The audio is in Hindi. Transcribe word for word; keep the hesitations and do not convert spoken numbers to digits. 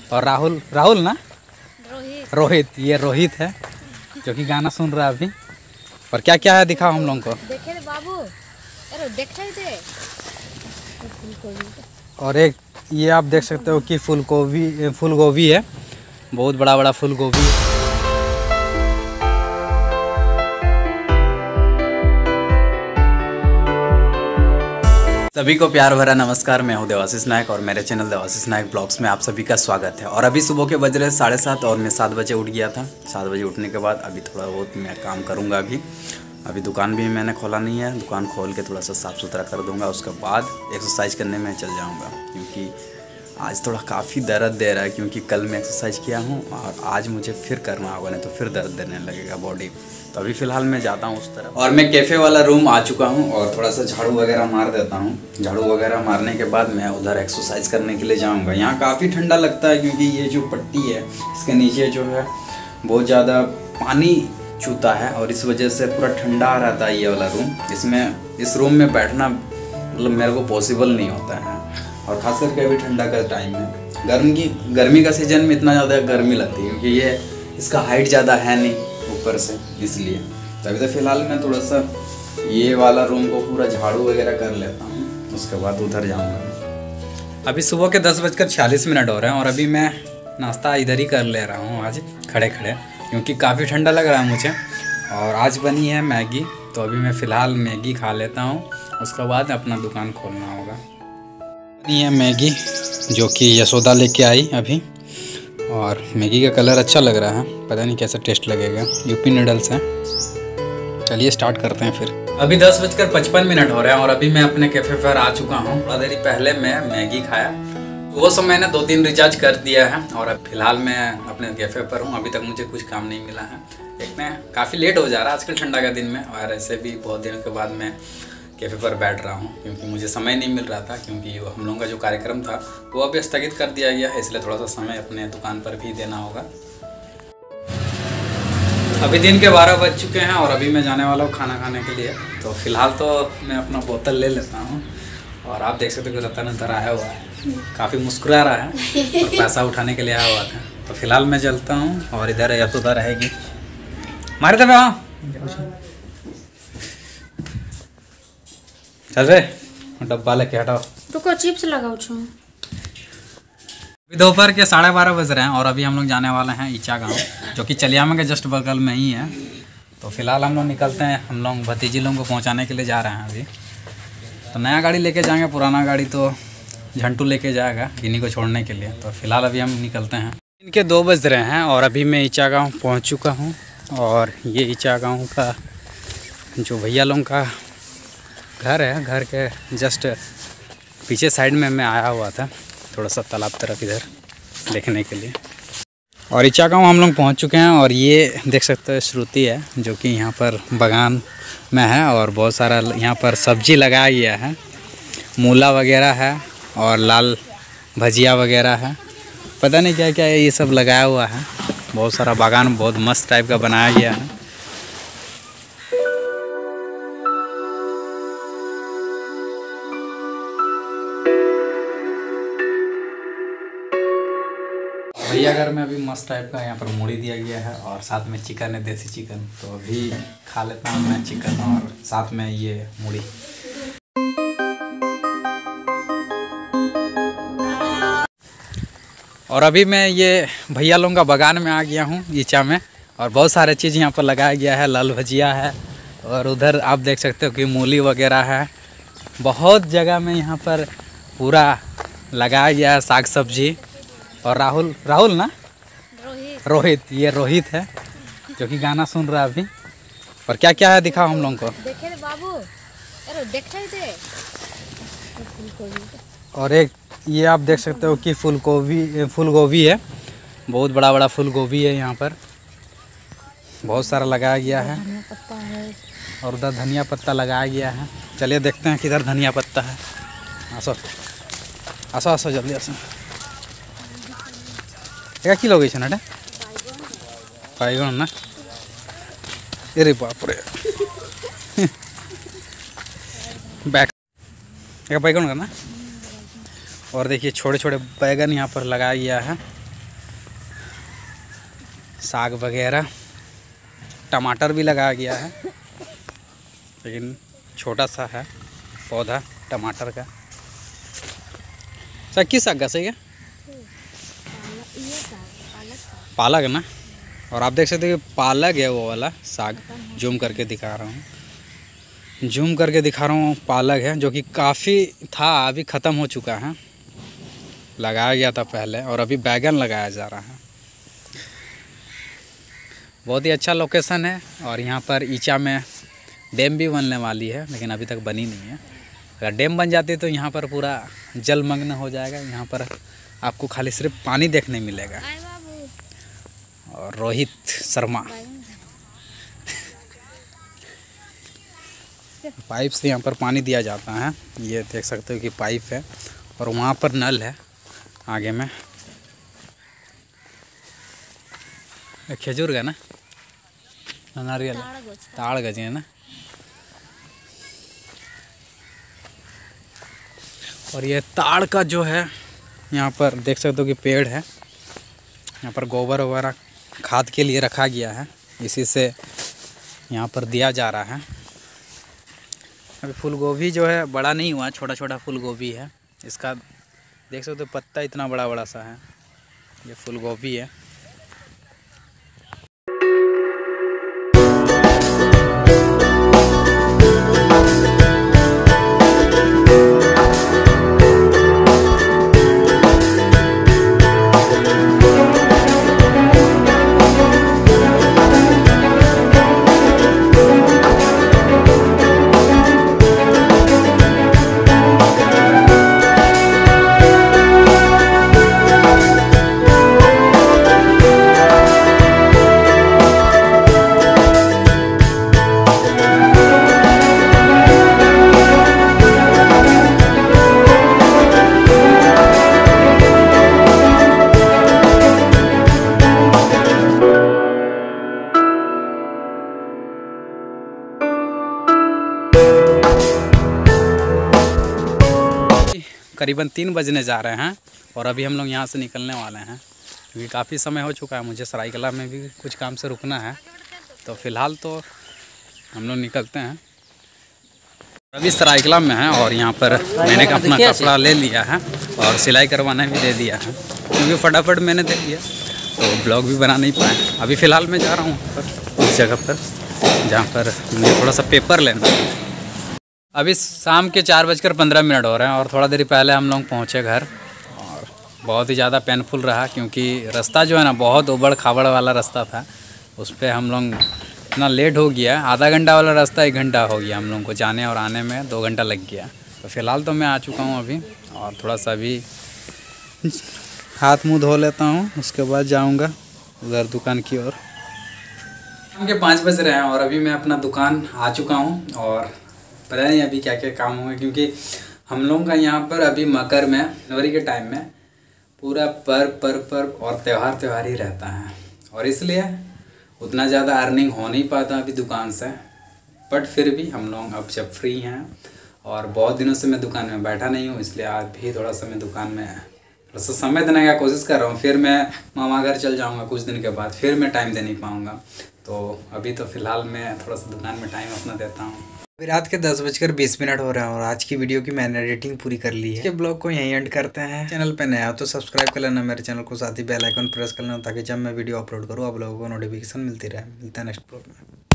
और राहुल राहुल ना रोहित रोहित ये रोहित है जो कि गाना सुन रहा है अभी। और क्या क्या है दिखाओ हम लोगों को। देखे रे बाबू, अरे देख रहे थे। और एक ये आप देख सकते हो कि फूल गोभी फूल गोभी है, बहुत बड़ा बड़ा फूल गोभी। सभी को प्यार भरा नमस्कार। मैं हूं देवाशीष नायक और मेरे चैनल देवाशीष नायक ब्लॉग्स में आप सभी का स्वागत है। और अभी सुबह के बज रहे साढ़े सात और मैं सात बजे उठ गया था। सात बजे उठने के बाद अभी थोड़ा बहुत मैं काम करूंगा। अभी अभी दुकान भी मैंने खोला नहीं है, दुकान खोल के थोड़ा सा साफ़ सुथरा कर दूंगा। उसके बाद एक्सरसाइज करने में चल जाऊँगा, क्योंकि आज थोड़ा काफ़ी दर्द दे रहा है, क्योंकि कल मैं एक्सरसाइज किया हूँ और आज मुझे फिर करना होगा, नहीं तो फिर दर्द देने लगेगा बॉडी। तो अभी फ़िलहाल मैं जाता हूँ उस तरफ। और मैं कैफ़े वाला रूम आ चुका हूँ और थोड़ा सा झाड़ू वगैरह मार देता हूँ। झाड़ू वगैरह मारने के बाद मैं उधर एक्सरसाइज करने के लिए जाऊँगा। यहाँ काफ़ी ठंडा लगता है, क्योंकि ये जो पट्टी है इसके नीचे जो है बहुत ज़्यादा पानी चूता है और इस वजह से पूरा ठंडा रहता है ये वाला रूम। इसमें इस रूम में बैठना मतलब मेरे को पॉसिबल नहीं होता है, और ख़ास करके अभी ठंडा का टाइम है। गर्मी की गर्मी का सीजन में इतना ज़्यादा गर्मी लगती है, क्योंकि ये इसका हाइट ज़्यादा है नहीं ऊपर से, इसलिए तभी तो फ़िलहाल मैं थोड़ा सा ये वाला रूम को पूरा झाड़ू वगैरह कर लेता हूँ, उसके बाद उधर जाऊँगा। अभी सुबह के दस बजकर छियालीस मिनट हो रहे हैं और अभी मैं नाश्ता इधर ही कर ले रहा हूँ आज खड़े खड़े, क्योंकि काफ़ी ठंडा लग रहा है मुझे। और आज बनी है मैगी, तो अभी मैं फ़िलहाल मैगी खा लेता हूँ, उसके बाद अपना दुकान खोलना होगा। बनी है मैगी जो कि यशोदा लेके आई अभी, और मैगी का कलर अच्छा लग रहा है, पता नहीं कैसा टेस्ट लगेगा। यूपी नूडल्स है। चलिए स्टार्ट करते हैं फिर। अभी दस बजकर पचपन मिनट हो रहे हैं और अभी मैं अपने कैफ़े पर आ चुका हूँ। थोड़ा देरी पहले मैं मैगी खाया, वो सब मैंने दो तीन रिचार्ज कर दिया है और अब फिलहाल मैं अपने कैफ़े पर हूँ। अभी तक मुझे कुछ काम नहीं मिला है। एक मैं काफ़ी लेट हो जा रहा है आजकल ठंडा का दिन में, और ऐसे भी बहुत दिनों के बाद मैं कैफ़े पर बैठ रहा हूँ, क्योंकि मुझे समय नहीं मिल रहा था, क्योंकि हम लोगों का जो कार्यक्रम था वो अभी स्थगित कर दिया गया है, इसलिए थोड़ा सा समय अपने दुकान पर भी देना होगा। अभी दिन के बारह बज चुके हैं और अभी मैं जाने वाला हूँ खाना खाने के लिए। तो फिलहाल तो मैं अपना बोतल ले लेता हूँ, और आप देख सकते हो कि रतन अंदर आया हुआ है, काफ़ी मुस्कुरा रहा है और पैसा उठाने के लिए आया हुआ था। तो फिलहाल मैं चलता हूँ और इधर यशोदा रहेगी मारे तब। हाँ चल रे, डब्बा लेके हटाओ। रुको, चिप्स लगाओ छो। अभी दोपहर के साढ़े बारह बज रहे हैं और अभी हम लोग जाने वाले हैं ईचा गाँव, जो कि चलियामा के जस्ट बगल में ही है। तो फिलहाल हम लोग निकलते हैं, हम लोग भतीजी लोगों को पहुँचाने के लिए जा रहे हैं अभी। तो नया गाड़ी लेके जाएंगे, पुराना गाड़ी तो झंटू लेके जाएगा इन्हीं को छोड़ने के लिए। तो फिलहाल अभी हम निकलते हैं। इनके दो बज रहे हैं और अभी मैं ईचा गाँव पहुँच चुका हूँ। और ये ईचा गाँव का जो भैया लोगों का घर है, घर के जस्ट पीछे साइड में मैं आया हुआ था, थोड़ा सा तालाब तरफ इधर देखने के लिए। और ईचा गाँव हम लोग पहुँच चुके हैं और ये देख सकते हो श्रुति है, जो कि यहाँ पर बागान में है और बहुत सारा यहाँ पर सब्जी लगाया गया है। मूला वगैरह है और लाल भजिया वगैरह है, पता नहीं क्या क्या है, ये सब लगाया हुआ है। बहुत सारा बागान बहुत मस्त टाइप का बनाया गया है। भैया घर में अभी मस्त टाइप का यहाँ पर मूढ़ी दिया गया है और साथ में चिकन है, देसी चिकन। तो अभी खा लेता हूँ मैं चिकन और साथ में ये मूढ़ी। और अभी मैं ये भैया लोगों का बागान में आ गया हूँ ईचा में, और बहुत सारे चीज़ यहाँ पर लगाया गया है। लाल भजिया है और उधर आप देख सकते हो कि मूली वगैरह है। बहुत जगह में यहाँ पर पूरा लगाया गया है साग सब्जी। और राहुल राहुल ना रोहित रोहित ये रोहित है जो कि गाना सुन रहा है अभी। और क्या क्या है दिखाओ हम लोगों को। देखे रे बाबू, अरे देख रहे थे। और एक ये आप देख सकते हो कि फूल गोभी फूल गोभी है, बहुत बड़ा बड़ा फूल गोभी है यहाँ पर, बहुत सारा लगाया गया है। धनिया पत्ता है और उधर धनिया पत्ता लगाया गया है। चलिए देखते हैं किधर धनिया पत्ता है। आसो आसो आसो जल्दी आसो। एक किलो गई ना बैगन ना, अरे बाप रे बैग एक बैगन करना। और देखिए छोटे छोटे बैगन यहाँ पर लगाया गया है। साग वगैरह, टमाटर भी लगाया गया है, लेकिन छोटा सा है पौधा टमाटर का। सर किस साग का सही है? पालक है ना। और आप देख सकते हैं कि पालक है वो वाला साग, जूम करके दिखा रहा हूँ, जूम करके दिखा रहा हूँ पालक है, जो कि काफ़ी था, अभी ख़त्म हो चुका है। लगाया गया था पहले और अभी बैगन लगाया जा रहा है। बहुत ही अच्छा लोकेशन है। और यहाँ पर ईचा में डैम भी बनने वाली है, लेकिन अभी तक बनी नहीं है। अगर डैम बन जाती है तो यहाँ पर पूरा जलमग्न हो जाएगा। यहाँ पर आपको खाली सिर्फ पानी देखने मिलेगा। और रोहित शर्मा पाइप से यहाँ पर पानी दिया जाता है। ये देख सकते हो कि पाइप है और वहाँ पर नल है आगे में। खजूर का ना, नारियल ताड़ गज है ना। और ये ताड़ का जो है यहाँ पर देख सकते हो कि पेड़ है। यहाँ पर गोबर वगैरह खाद के लिए रखा गया है, इसी से यहाँ पर दिया जा रहा है। अभी फूल गोभी जो है बड़ा नहीं हुआ, छोटा छोटा फूल गोभी है। इसका देख सकते हो पत्ता इतना बड़ा बड़ा सा है। ये फूल गोभी है। करीबन तीन बजने जा रहे हैं और अभी हम लोग यहाँ से निकलने वाले हैं, क्योंकि काफ़ी समय हो चुका है। मुझे सरायकला में भी कुछ काम से रुकना है, तो फ़िलहाल तो हम लोग निकलते हैं। अभी सरायकला में है और यहाँ पर मैंने अपना कपड़ा ले लिया है और सिलाई करवाना भी दे दिया है, क्योंकि फटाफट मैंने दे दिया तो ब्लॉग भी बना नहीं पाए। अभी फ़िलहाल मैं जा रहा हूँ पर उस जगह पर जहाँ पर मुझे थोड़ा सा पेपर लेना है। अभी शाम के चार बजकर पंद्रह मिनट हो रहे हैं और थोड़ा देर पहले हम लोग पहुँचे घर। और बहुत ही ज़्यादा पेनफुल रहा, क्योंकि रास्ता जो है ना बहुत उबड़ खाबड़ वाला रास्ता था। उस पर हम लोग इतना लेट हो गया, आधा घंटा वाला रास्ता एक घंटा हो गया हम लोग को जाने और आने में, दो घंटा लग गया। तो फ़िलहाल तो मैं आ चुका हूँ अभी, और थोड़ा सा अभी हाथ मुँह धो लेता हूँ, उसके बाद जाऊँगा उधर दुकान की ओर। शाम के पाँच बज रहे हैं और अभी मैं अपना दुकान आ चुका हूँ। और पता नहीं अभी क्या क्या काम होंगे, क्योंकि हम लोगों का यहाँ पर अभी मकर में जनवरी के टाइम में पूरा पर्व पर्व पर्व और त्यौहार त्यौहार ही रहता है, और इसलिए उतना ज़्यादा अर्निंग हो नहीं पाता अभी दुकान से। बट फिर भी हम लोग अब जब फ्री हैं और बहुत दिनों से मैं दुकान में बैठा नहीं हूँ, इसलिए आज भी थोड़ा सा मैं दुकान में थोड़ा सा समय देने का कोशिश कर रहा हूँ। फिर मैं मामा घर चल जाऊँगा कुछ दिन के बाद, फिर मैं टाइम दे नहीं पाऊँगा। तो अभी तो फ़िलहाल मैं थोड़ा सा दुकान में टाइम अपना देता हूँ। अभी रात के दस बजकर बीस मिनट हो रहे हैं और आज की वीडियो की मैंने एडिटिंग पूरी कर ली है। इसके ब्लॉग को यहीं एंड करते हैं। चैनल पे नया हो तो सब्सक्राइब कर लेना मेरे चैनल को, साथ ही बेल आइकन प्रेस कर लेना, ताकि जब मैं वीडियो अपलोड करूँ आप लोगों को नोटिफिकेशन मिलती रहे। मिलता है नेक्स्ट ब्लॉग में।